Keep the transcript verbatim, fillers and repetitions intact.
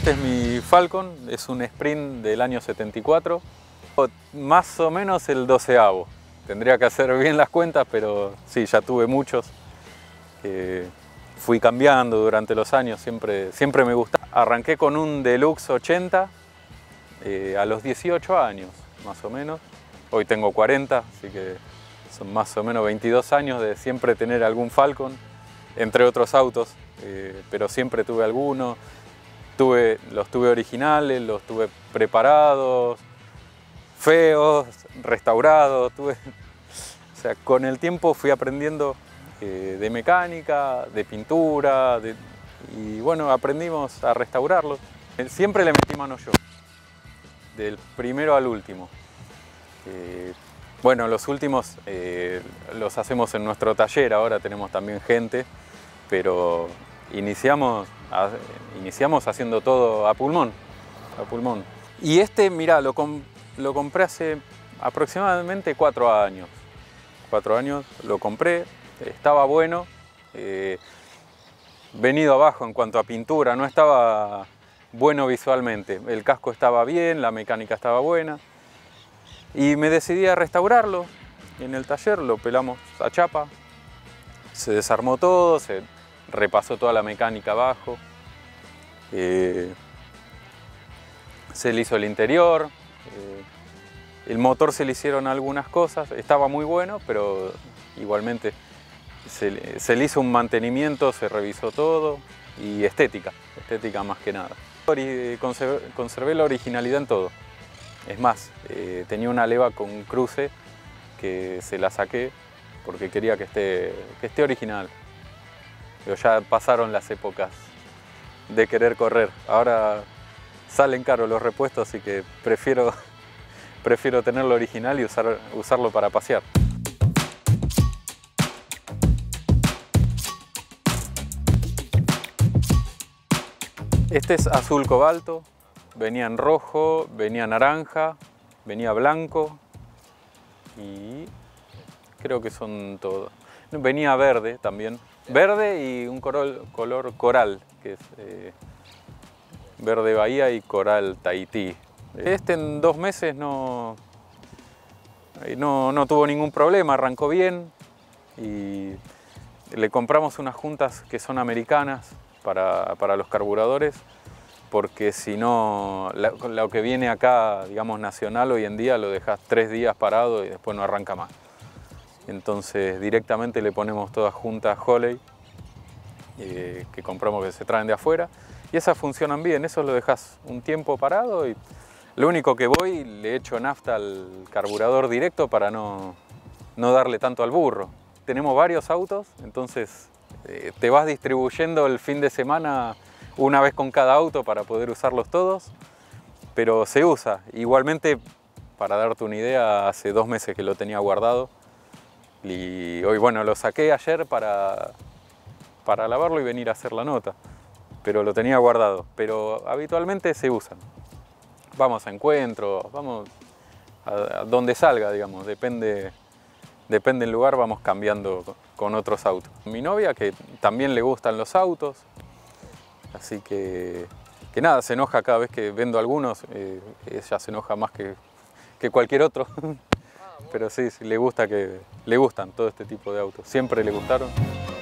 Este es mi Falcon, es un Sprint del año setenta y cuatro, más o menos el doceavo. Tendría que hacer bien las cuentas, pero sí, ya tuve muchos. Eh, fui cambiando durante los años, siempre, siempre me gustaba. Arranqué con un Deluxe ochenta eh, a los dieciocho años, más o menos. Hoy tengo cuarenta, así que son más o menos veintidós años de siempre tener algún Falcon, entre otros autos, eh, pero siempre tuve alguno. Tuve, los tuve originales, los tuve preparados, feos, restaurados. Tuve, o sea, con el tiempo fui aprendiendo eh, de mecánica, de pintura, de, y bueno, aprendimos a restaurarlos. Siempre le metí mano yo, del primero al último. Eh, bueno, los últimos eh, los hacemos en nuestro taller, ahora tenemos también gente, pero iniciamos, a, iniciamos haciendo todo a pulmón, a pulmón. Y este, mirá, lo, com, lo compré hace aproximadamente cuatro años. Cuatro años lo compré, estaba bueno, eh, venido abajo en cuanto a pintura, no estaba bueno visualmente. El casco estaba bien, la mecánica estaba buena. Y me decidí a restaurarlo en el taller, lo pelamos a chapa, se desarmó todo, se repasó toda la mecánica abajo, eh, se le hizo el interior, eh, el motor se le hicieron algunas cosas, estaba muy bueno, pero igualmente se, se le hizo un mantenimiento, se revisó todo y estética, estética más que nada. Conservé, conservé la originalidad en todo. Es más, eh, tenía una leva con cruce que se la saqué porque quería que esté, que esté original. Pero ya pasaron las épocas de querer correr. Ahora salen caros los repuestos, así que prefiero, prefiero tenerlo original y usar, usarlo para pasear. Este es azul cobalto. Venía en rojo, venía naranja, venía blanco y creo que son todos. Venía verde también. Verde y un color, color coral, que es eh, verde Bahía y coral Tahití. Este en dos meses no, no, no tuvo ningún problema, arrancó bien y le compramos unas juntas que son americanas para, para los carburadores, porque si no, lo que viene acá, digamos, nacional hoy en día, lo dejas tres días parado y después no arranca más. Entonces directamente le ponemos todas juntas Holley, eh, que compramos, que se traen de afuera, y esas funcionan bien. Eso lo dejas un tiempo parado y lo único que voy, le echo nafta al carburador directo para no, no darle tanto al burro. Tenemos varios autos, entonces eh, te vas distribuyendo el fin de semana una vez con cada auto para poder usarlos todos, pero se usa. Igualmente, para darte una idea, hace dos meses que lo tenía guardado y hoy, bueno, lo saqué ayer para, para lavarlo y venir a hacer la nota, pero lo tenía guardado. Pero habitualmente se usan. Vamos a encuentros, vamos a, a donde salga, digamos, depende, depende del lugar, vamos cambiando con otros autos. Mi novia, que también le gustan los autos, así que, que nada, se enoja cada vez que vendo algunos, eh, ella se enoja más que, que cualquier otro, pero sí, sí, le gusta que, le gustan todo este tipo de autos, siempre le gustaron.